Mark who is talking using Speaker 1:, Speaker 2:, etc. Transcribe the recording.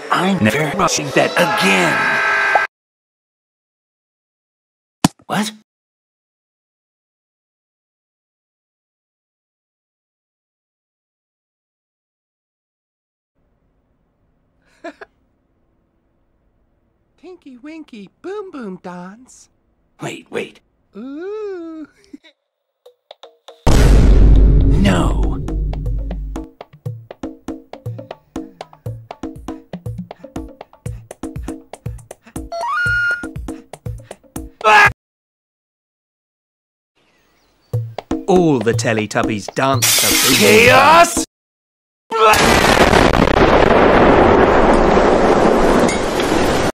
Speaker 1: I'm never rushing that again. What?
Speaker 2: Tinky Winky Boom Boom dance.
Speaker 1: Wait.
Speaker 2: Ooh.
Speaker 1: No.
Speaker 3: All the Teletubbies danced the boom boom
Speaker 1: Chaos!